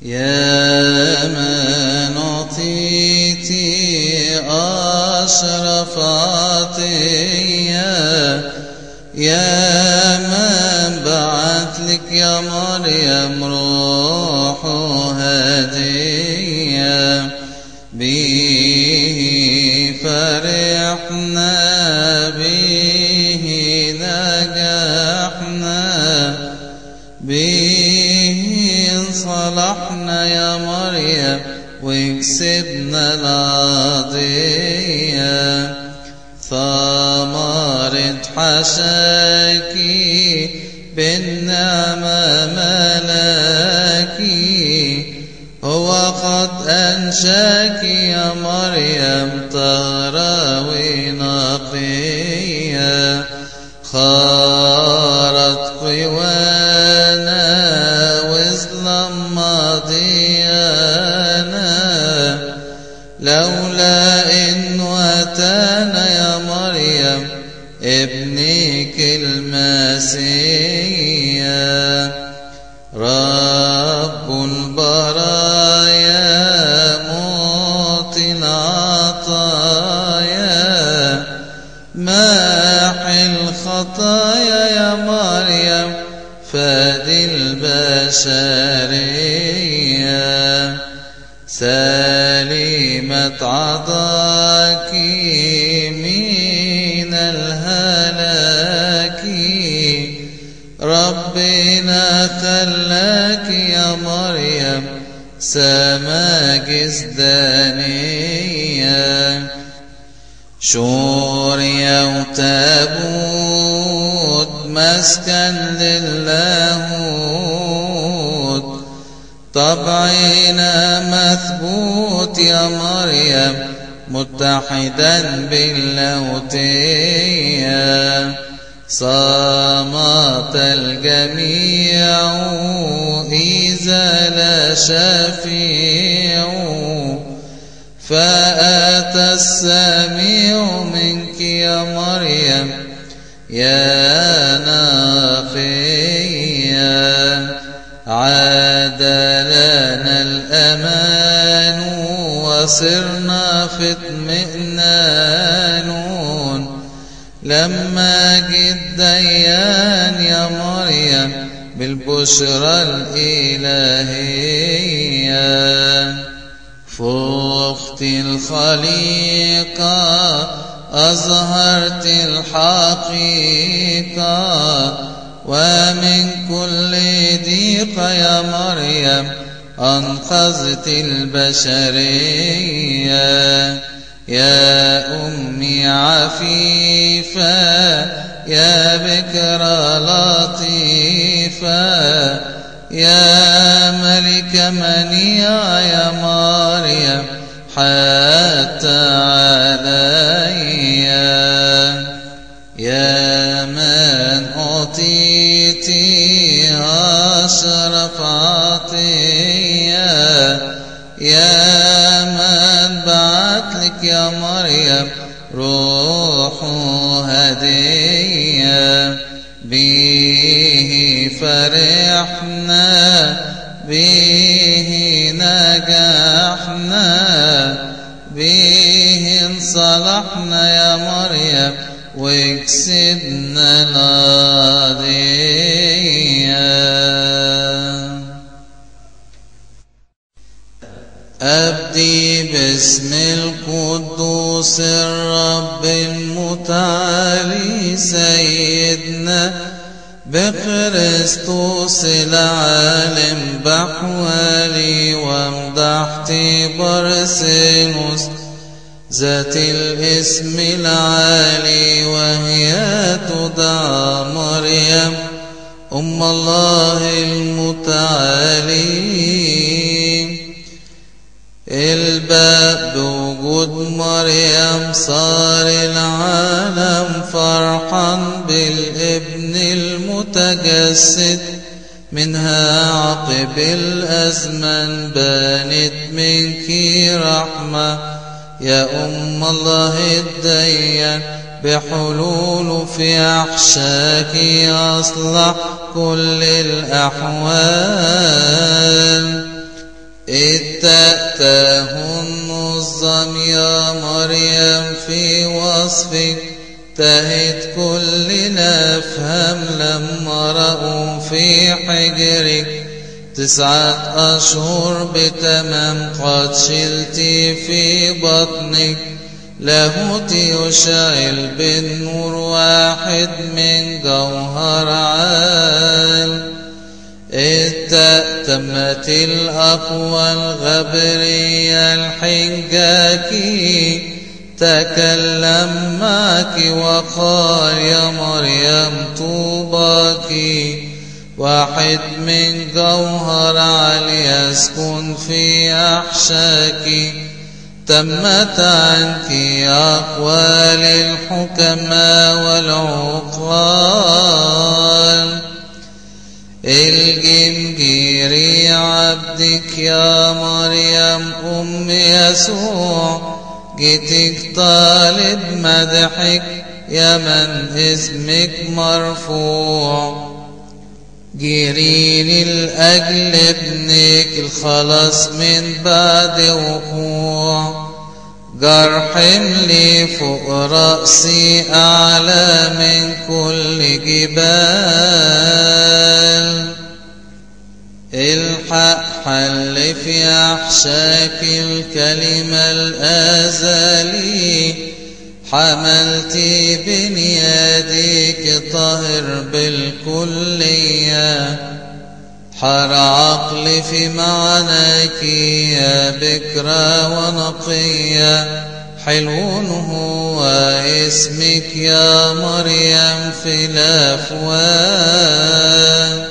يا من أعطيت أشرف عطية، يا من بعت لك يا مريم روح هدية، به فرحنا به نجحنا، به انصلحنا يا مريم وكسبنا القضية. ثمرة حشاكي بالنعمة ملاكي، هو قد أنشاك يا مريم طهرة ونقية. خارت قوانا وظلم ماضيانا، لولا إنه أتانا يا مريم ابنك المسيح. رب البرايا معطي العطايا، ماحي الخطايا يا مريم فادي البشرية. سليمة عطاك من الهلاك، ربنا خلاك يا مريم سما جسدانية. شوريا وتابوت مسكن للاهوت، طبعنا مثبوت يا مريم متحدا باللاهوتية. صامت الجميع إذا لا شفيع، فأتى السميع منك يا مريم يا نقية. عاد لنا الأمان وصرنا في اطمئنان، لما جد ديان يا مريم بالبشرى الإلهية. فوقت الخليقة أظهرت الحقيقة، ومن كل ضيقة يا مريم أنقذت البشرية. يا أمي عفيفة يا بكرة لطيفة، يا ملكة منيعة يا مريم حتى عليا. يا من أعطيت أشرف عطية، يا من بعت لك يا مريم روح هدية، به فرحنا به نجحنا، به انصلحنا يا مريم وكسبنا القضية. أبدي باسم القدوس الرب المتعالي سيدنا بكريستوس العالم بحوالي، وامدحت برسينوس ذات الاسم العالي، وهي تدعى مريم أم الله المتعالي. الباب بوجود مريم صار العالم فرحا بالابن المتجسد، منها عقب الأزمن بانت منك رحمة يا أم الله الديان، بحلول في أحشاك أصلح كل الأحوال. تهت كلنا افهم لما رأوا في حجرك 9 أشهر بتمام قد شلتي في بطنك لاهوت يشعل بالنور واحد من جوهر عال تمت الأقوال غبرية الحجاكي تكلم معك وقال يا مريم طوباكي واحد من جوهر عالي يسكن في أحشاك تمت عنك أقوال الحكماء والعقال الجمجيري عبدك يا مريم أم يسوع جيتك طالب مدحك يا من اسمك مرفوع جيريني لأجل ابنك الخلاص من بعد وقوع جرح حملي فوق رأسي أعلى من كل جبال الحق حل في أحشاك الكلمة الأزلي حملتي بنياديك طاهر بالكلية حر عقلي في معناك يا بكرة ونقية حلو هو اسمك يا مريم في الأفواه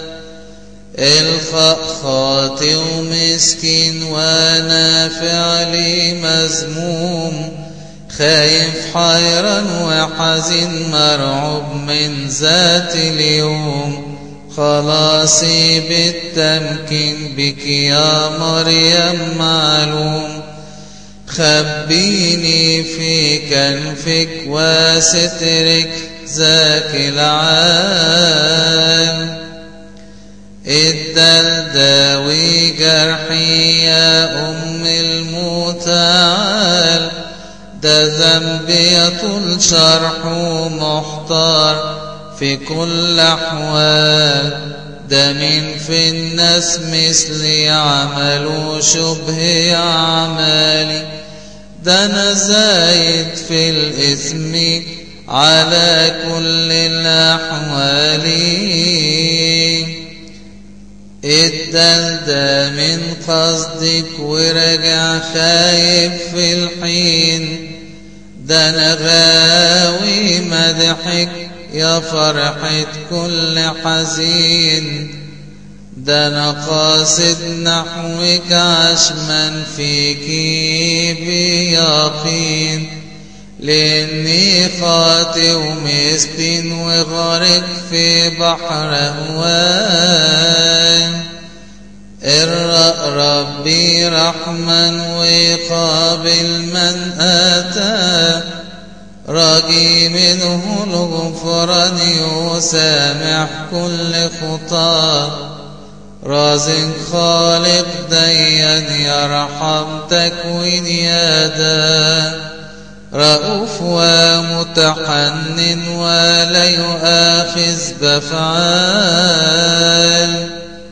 الخاطئ ومسكين وانا فعلي مذموم خايف حيران وحزين مرعوب من ذات اليوم خلاصي بالتمكين بك يا مريم معلوم خبيني في كنفك وسترك ذاك العال الدلداوي جرحي يا أم المتعال ده ذنبي يطول شرحه محتار في كل أحوال ده من في الناس مثلي عملوا شبه أعمالي ده أنا زايد في الإثم على كل الأحوال الدلدة من قصدك ورجع خايف في الحين ده أنا غاوي مدحك يا فرحة كل حزين ده أنا قاصد نحوك عشما فيكي بيقين لأني خاطئ ومسكين وغرق في بحر أهوال ربي رحمن ويقابل من أتى راجي منه الغفران يسامح كل خطاه رازق خالق ديان يرحم تكوين يدا رؤوف ومتحنن ولا يؤاخذ بفعال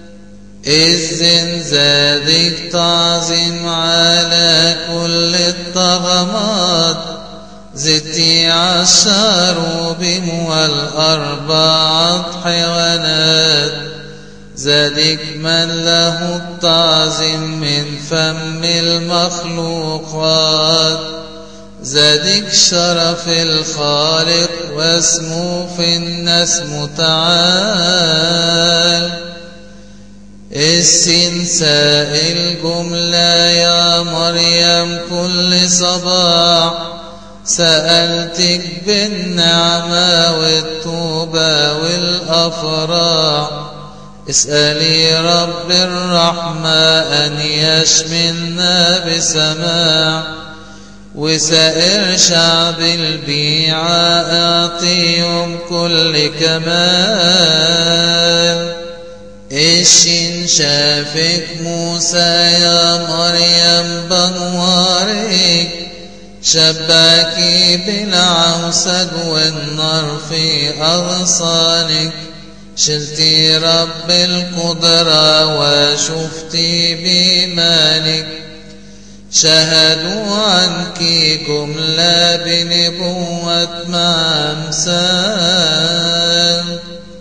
إذن زادك تعظيم على كل الطغمات زدتي عالشروبم والأربعة حيوانات زادك من له التعظيم من فم المخلوقات زادك شرف الخالق واسمه في الناس متعال استنساء الجملة يا مريم كل صباح سألتك بالنعمة والطوبة والأفراح اسألي رب الرحمة أن يشملنا بسماع وسائر شعب البيعة أعطيهم كل كمال إشين شافك موسى يا مريم بنوارك شباكي بالعوسج والنار في أغصانك، شلتي رب القدرة وشفتي بمالك، شهدوا عنك جملة بنبوة مع أمثال.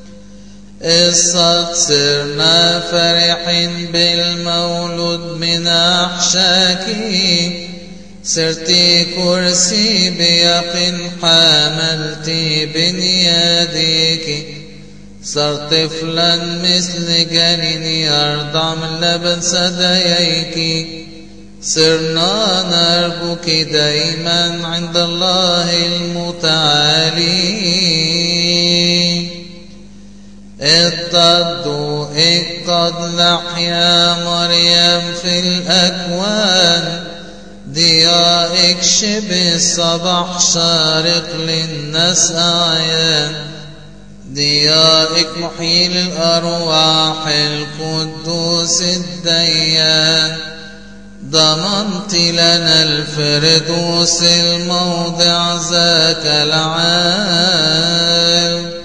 الصد صرنا فرحين بالمولود من أحشاكي، صرتي كرسي بيقين حملتي بنياديك، صار طفلا مثل جنين يرضع من لبن ثدييك، صرنا نرجوك دائما عند الله المتعالي. اضطدوا قد لحيا مريم في الأكوان، ضيائك شبه الصباح شارق للناس أعيان، ضيائك محيي الأرواح القدوس الديان، ضمنت لنا الفردوس الموضع ذاك العال.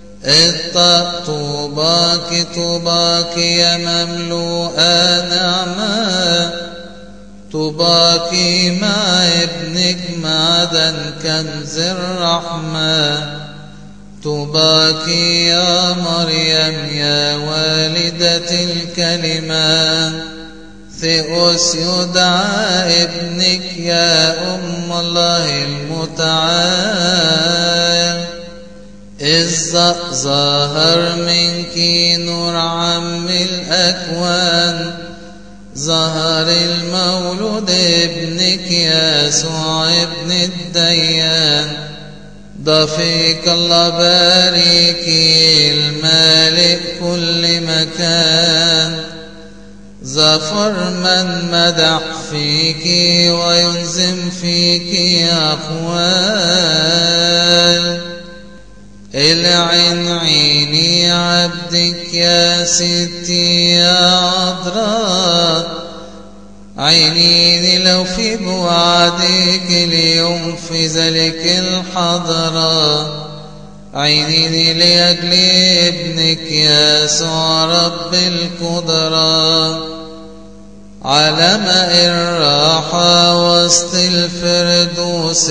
طوباك طوباك يا مملوءة نعمة، طوباك مع ابنك معدن كنز الرحمة، طوباك يا مريم يا والدة الكلمة، ثيوس يدعى ابنك يا أم الله المتعال. إذ ظهر منك نور عم الأكوان، ظهر المولود ابنك يسوع ابن الديان، ضفيك الله باركي المالك كل مكان، ظفر من مدح فيك وينزم فيك أقوال. العين عيني عبدك يا ستي يا عذراء، عينيني لو في بوعدك اليوم في ذلك الحضرة، عينيني لأجل ابنك يسوع رب القدرة، على ماء الراحة وسط الفردوس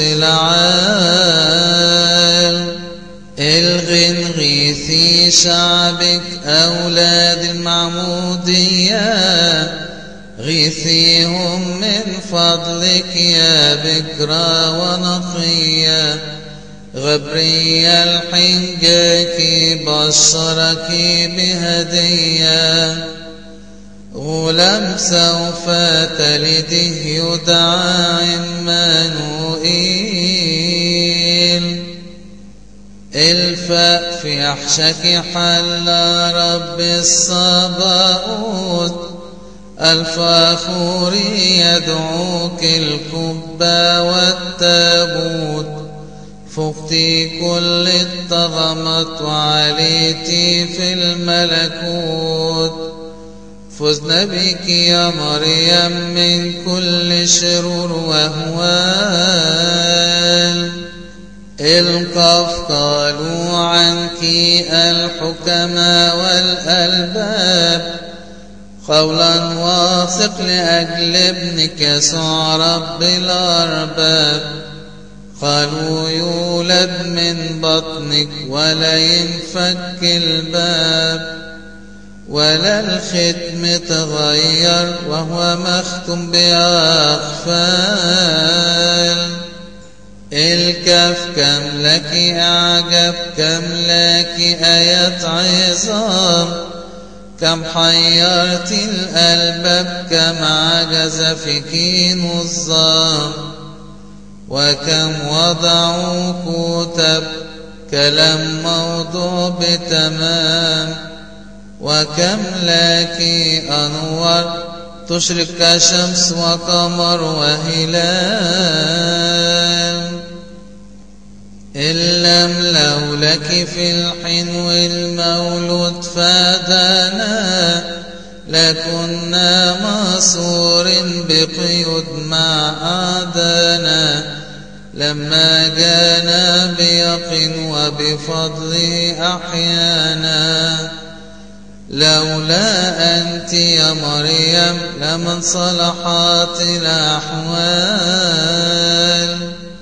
العال. الغن غيثي شعبك أولاد المعمودية، غيثيهم من فضلك يا بكرة ونقية، غبريل حنجك بشرك بهدية، غلام سوف تلده يدعى عمانوئيل. الفاء في أحشك حل رب الصباؤوت، الفاخور يدعوك القبة والتابوت، فقتي كل الطغمات وعليتي في الملكوت، فزنا بك يا مريم من كل شرور وهوال. القف قالوا عنك الحكماء والألباب، قولا واثق لأجل ابنك يسوع رب الأرباب، قالوا يولد من بطنك ولا ينفك الباب، ولا الختم تغير وهو مختم بأقفال. الكف كم لك أعجب كم لك آيات عظام، كم حيرت الألباب كم عجز فيك نظام، وكم وضعوا كتب كلام موضوع بتمام، وكم لك أنوار تشرق كشمس وقمر وهلال. إن لم لولك في الحنو المولود فادانا، لكنا مصور بقيود مع أعدانا، لما جانا بيقين وبفضله أحيانا. لولا أنت يا مريم لمن صلحت الأحوال.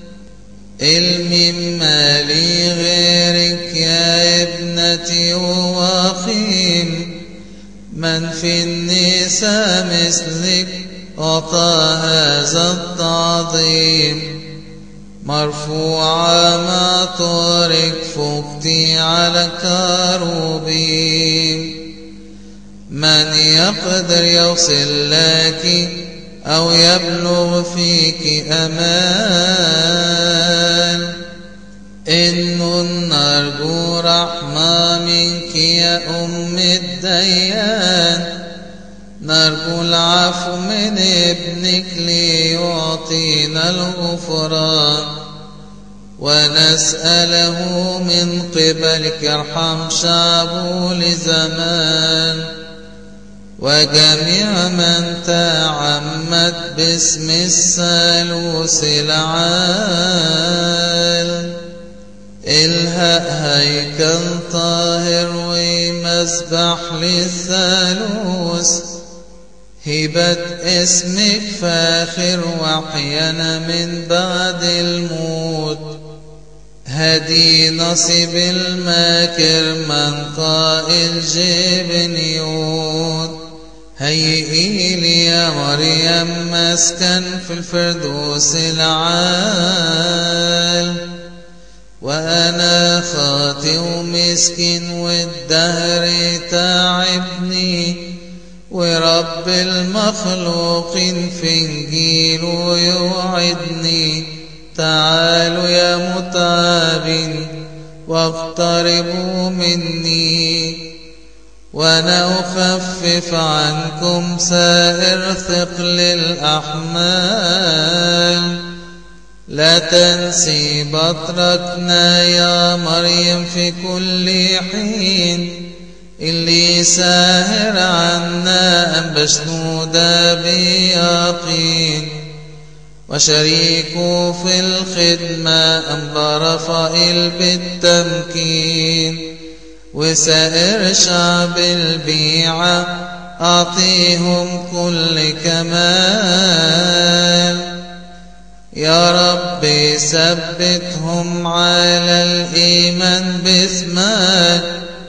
المما لي غيرك يا ابنتي وخيم، من في النساء مثلك أعطى هذا التعظيم. مرفوعة مطارك فوقتي على كروبيم، من يقدر يوصل لك أو يبلغ فيك أمال. إن نرجو رحمة منك يا أم الديان، نرجو العفو من ابنك ليعطينا الغفران، ونسأله من قبلك ارحم شعبه لزمان، وجميع من تعمد باسم الثالوث العال. الهاء هيكل طاهر ومسبح للثالوث، هبة اسمك فاخر وحيانا من بعد الموت. هدي نصيب الماكر من قائل جبنيوت. هيئي لي يا مريم مسكن في الفردوس العال، وأنا خاطئ ومسكين والدهر تعبني، ورب المخلوقين في إنجيله يوعدني. تعالوا يا متعبين واقتربوا مني، وأنا أخفف عنكم سائر ثقل الأحمال. لا تنسي بطركنا يا مريم في كل حين، اللي ساهر عنا أم بشنودا بيقين. وشريكه في الخدمة أم برفائل بالتمكين، وسائر شعب البيعة أعطيهم كل كمال. يا رب ثبتهم على الإيمان باسمك،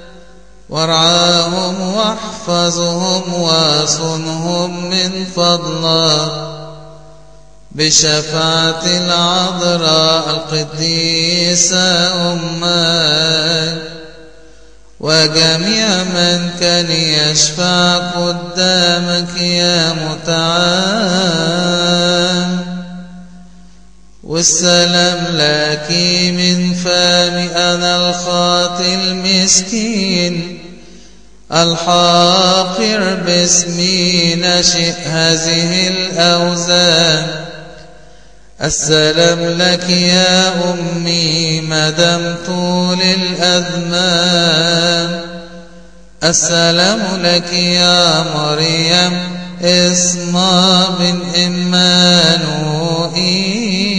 وارعاهم واحفظهم واصنهم من فضلك، بشفاعة العذراء القديسة أمك، وجميع من كان يشفع قدامك يا متعال. والسلام لك من فمي أنا الخاطئ المسكين، الحاقر باسمي نشئ هذه الأوزان. السلام لك يا أمي مدام طول الأزمان. السلام لك يا مريم اسمها بن إمانوئيل.